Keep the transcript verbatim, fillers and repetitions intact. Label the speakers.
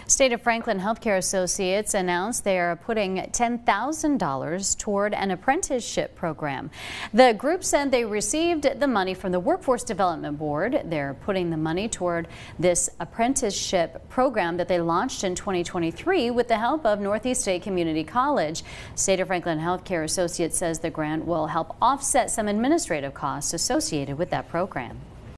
Speaker 1: State of Franklin Healthcare Associates announced they are putting ten thousand dollars toward an apprenticeship program. The group said they received the money from the Workforce Development Board. They're putting the money toward this apprenticeship program that they launched in twenty twenty-three with the help of Northeast State Community College. State of Franklin Healthcare Associates says the grant will help offset some administrative costs associated with that program.